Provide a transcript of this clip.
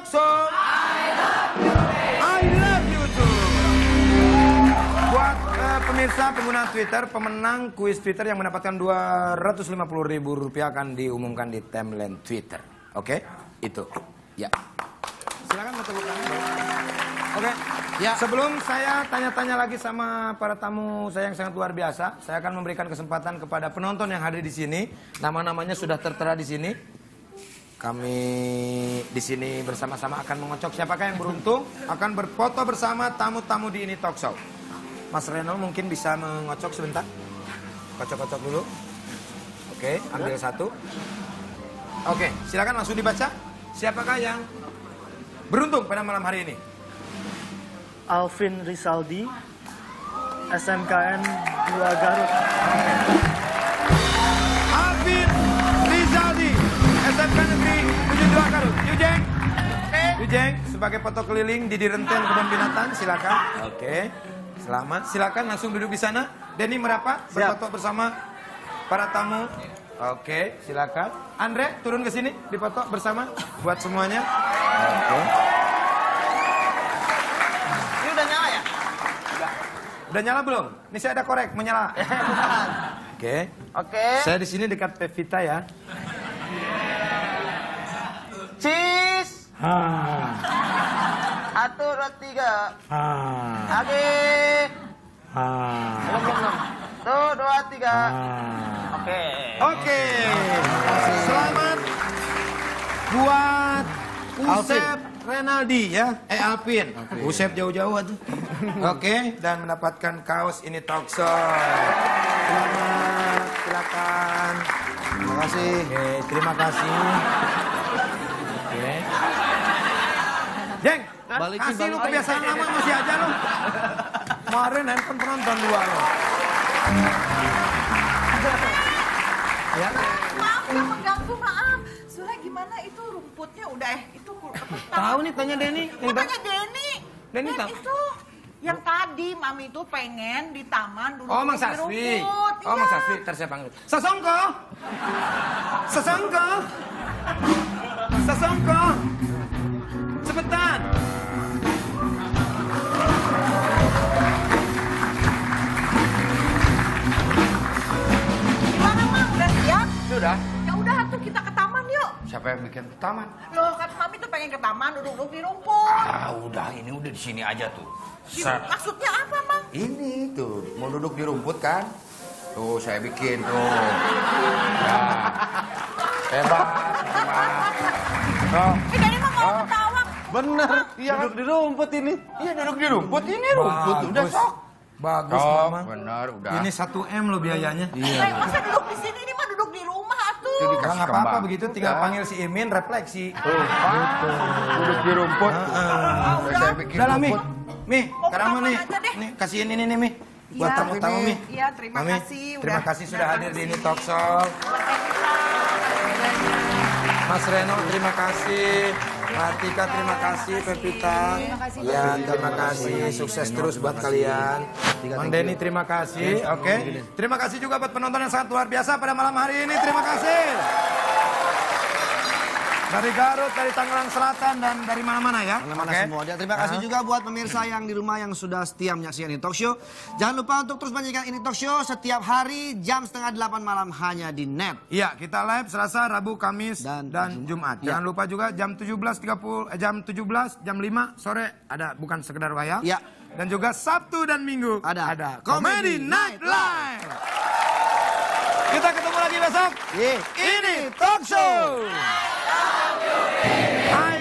talk show. I love you too. Buat pemirsa pengguna Twitter, pemenang kuis Twitter yang mendapatkan Rp250.000 akan diumumkan di timeline Twitter. Oke, itu. Ya. Silakan tepuk tangan. Oke. Ya. Sebelum saya tanya-tanya lagi sama para tamu saya yang sangat luar biasa, saya akan memberikan kesempatan kepada penonton yang hadir di sini. Nama-namanya sudah tertera di sini. Kami di sini bersama-sama akan mengocok siapakah yang beruntung akan berfoto bersama tamu-tamu di Ini Talk Show. Mas Reno mungkin bisa mengocok sebentar. Kocok-kocok dulu. Oke, ambil satu. Oke, silakan langsung dibaca. Siapakah yang beruntung pada malam hari ini? Alvin Rizaldi, SMKN 2 Garut. Alvin Rizaldi, SMK Negeri 72 Garut. Yujeng. Yujeng, sebagai foto keliling di Renten Kebun Binatang, silakan. Oke, selamat. Silakan langsung duduk di sana. Denny merapat, berfoto bersama para tamu. Oke, silakan. Andre, turun ke sini, dipoto bersama buat semuanya. Oke. Ini udah nyala ya? Udah nyala belum? Ini saya ada korek, menyala. Oke. Oke. Saya di sini dekat Pevita ya. Cheese. Satu, dua, tiga. Oke. Belum. Tuh, dua, tiga. Oke. Oke. Selamat buat Usep Renaldi ya. Alvin. Usep jauh-jauh aja. Oke, dan mendapatkan kaos Ini Talk Show. Selamat, silakan. Terima kasih. Oke, terima kasih. Oke. Jeng, kasih lu kebiasaan lama masih aja lu. Kemarin handphone penonton dua lu. Ya. Maaf, udah mengganggu, maaf. Soalnya gimana itu rumputnya udah itu Tahu nih, tanya Denny. Tanya Denny. Denny tahu. Itu yang tadi Mami itu pengen di taman dulu. Oh, Mang Saswi. Oh, Mang Saswi, ntar saya panggil. Sasongko. Sasongko. Sasongko. Cepetan. Gimana, Mang? Udah siap? Sudah. Ya udah tuh kita ke taman yuk. Siapa yang bikin ke taman? Loh, kan Mami tuh pengen ke taman duduk-duduk di rumput. Ah, udah ini udah di sini aja tuh. Maksudnya apa, Mang? Ini tuh mau duduk di rumput kan? Tuh saya bikin tuh. Ya. Hebat. Oh. Denny mah mau ketawa. Bener. Iya. Duduk di rumput ini. Iya duduk di rumput. Ini rumput udah sok. Bagus, Sok, Mama. bener udah. Ini 1M loh biayanya. Masa duduk di sini, ini mah duduk di rumah atuh. Jadi Nggak kasih apa-apa kembang. begitu, tinggal panggil si Imin, refleksi. Duduk di rumput. Udah saya bikin Udah lah, Mi. rumput. Mi, Mau sekarang ke nih. taman aja deh. Nih, kasihin ini nih, Mi. Buat Iya, tamu-tamu, Mi. Iya, terima Mami, kasih. Terima kasih sudah hadir di Ini Talk Show. Mas Reno, terima kasih. Martika, terima kasih. Pevita. Ya, terima kasih. Sukses terus buat kalian. Mang Denny, terima kasih. Oke. Terima kasih juga buat penonton yang sangat luar biasa pada malam hari ini. Terima kasih. Dari Garut, dari Tangerang Selatan, dan dari mana-mana ya. Mana semua. Dan terima kasih juga buat pemirsa yang di rumah yang sudah setia menyaksikan Ini Talk Show. Jangan lupa untuk terus menyaksikan Ini Talk Show setiap hari jam 7:30 malam hanya di net. Iya, kita live Selasa, Rabu, Kamis, dan Jumat. Ya. Jangan lupa juga jam 17.30, jam 17, jam 5 sore ada bukan sekedar wayang. Ya. Dan juga Sabtu dan Minggu Ada Comedy Night Live. Kita ketemu lagi besok. Ye. Ini Talk Show. I